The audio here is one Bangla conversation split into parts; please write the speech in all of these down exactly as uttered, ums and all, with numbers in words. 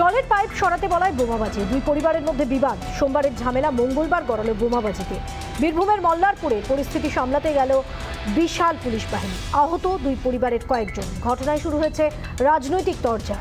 জলের পাইপ সরাতে বলায় বোমাবাজি, দুই পরিবারের মধ্যে বিবাদ। সোমবারের ঝামেলা মঙ্গলবার গড়ালো বোমাবাজিতে। বীরভূমের মল্লারপুরে পরিস্থিতি সামলাতে গেল বিশাল পুলিশ বাহিনী। আহত দুই পরিবারের কয়েকজন। ঘটনায় শুরু হয়েছে রাজনৈতিক তরজা।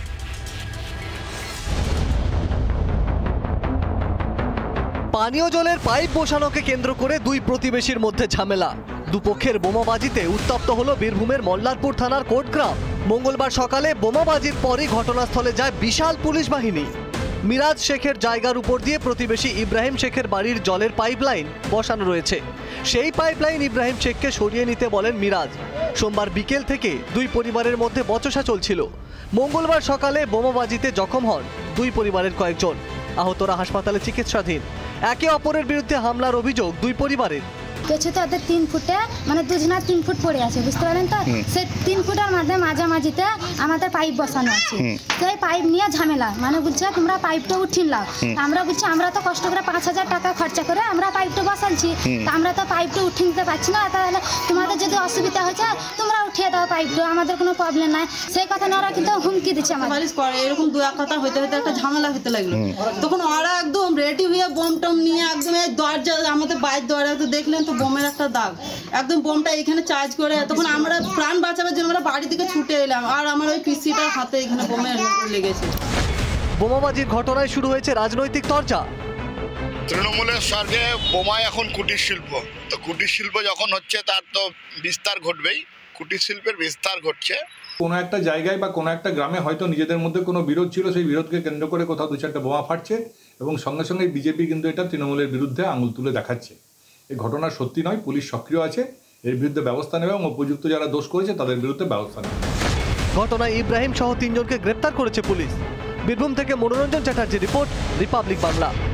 পানীয় জলের পাইপ বসানোকে কেন্দ্র করে দুই প্রতিবেশীর মধ্যে ঝামেলা। দুপক্ষের বোমাবাজিতে উত্তপ্ত হলো বীরভূমের মল্লারপুর থানার কোটগ্রাম। মঙ্গলবার সকালে বোমাবাজির পরই ঘটনাস্থলে যায় বিশাল পুলিশ বাহিনী। মিরাজ শেখের জায়গার উপর দিয়ে প্রতিবেশী ইব্রাহিম শেখের বাড়ির জলের পাইপলাইন বসানো রয়েছে। সেই পাইপলাইন ইব্রাহিম শেখকে সরিয়ে নিতে বলেন মিরাজ। সোমবার বিকেল থেকে দুই পরিবারের মধ্যে বচসা চলছিল। মঙ্গলবার সকালে বোমাবাজিতে জখম হন দুই পরিবারের কয়েকজন। আহতরা হাসপাতালে চিকিৎসাধীন। একে অপরের বিরুদ্ধে হামলার অভিযোগ দুই পরিবারের। পেছতে ওদের তিন ফুটে মানে দুজনা তিন ফুট পড়ে আছে, বুঝতে পারেন তো? সেই তিন ফুটের মধ্যে মাঝামাঝিতে আমাদের পাইপ বসানো আছে। সেই পাইপ নিয়ে ঝামেলা, মানে বলছে তোমরা পাইপটা উঠিন লাও। আমরা বলছি আমরা তো কষ্ট করে পাঁচ হাজার টাকা খরচা করে আমরা পাইপটা বসাচ্ছি, আমরা তো পাইপটা উঠিয়ে নিতে পারছি না। তাহলে তোমাদের যদি অসুবিধা হয়েছে তোমরা উঠিয়ে দাও পাইপটা, আমাদের কোনো প্রবলেম নাই। সেই কথা না, ওরা কিন্তু হুমকি দিচ্ছে আমাদের। এরকম দু এক কথা হইতে হইতে একটা ঝামেলা হতে লাগলো। তখন ওরা একদম রেডি হয়ে বোম টম নিয়ে একদম এই দরজা, আমাদের বাইরের দরজা তো দেখলেন তো বোমের একটা দাগ, একদম বোমটা এখানে চার্জ করে। তখন আমরা প্রাণ বাঁচাবার জন্য আমরা বাড়ি থেকে ছুটে এলাম, আর আমার ওই পিসিটার হাতে এখানে বোমে লেগেছে। বোমাবাজির ঘটনায় শুরু হয়েছে রাজনৈতিক তরজা। তৃণমূলের স্বর্গে বোমা এখন কুটির শিল্প, তো কুটির শিল্প যখন হচ্ছে তার তো বিস্তার ঘটবেই। কুটির শিল্পের বিস্তার ঘটছে। কোনো একটা জায়গায় বা কোনো একটা গ্রামে হয়তো নিজেদের মধ্যে কোনো বিরোধ ছিল, সেই বিরোধকে কেন্দ্র করে কোথাও দু চারটা বোমা ফাটছে এবং সঙ্গে সঙ্গে বিজেপি কিন্তু এটা তৃণমূলের বিরুদ্ধে আঙুল তুলে দেখাচ্ছে। এই ঘটনা সত্যি নয়, পুলিশ সক্রিয় আছে, এর বিরুদ্ধে ব্যবস্থা নেবে এবং উপযুক্ত যারা দোষ করেছে তাদের বিরুদ্ধে ব্যবস্থা নেবে। ঘটনায় ইব্রাহিম সহ তিনজনকে গ্রেপ্তার করেছে পুলিশ। বীরভূম থেকে মনোরঞ্জন চ্যাটার্জি রিপোর্ট, রিপাবলিক বাংলা।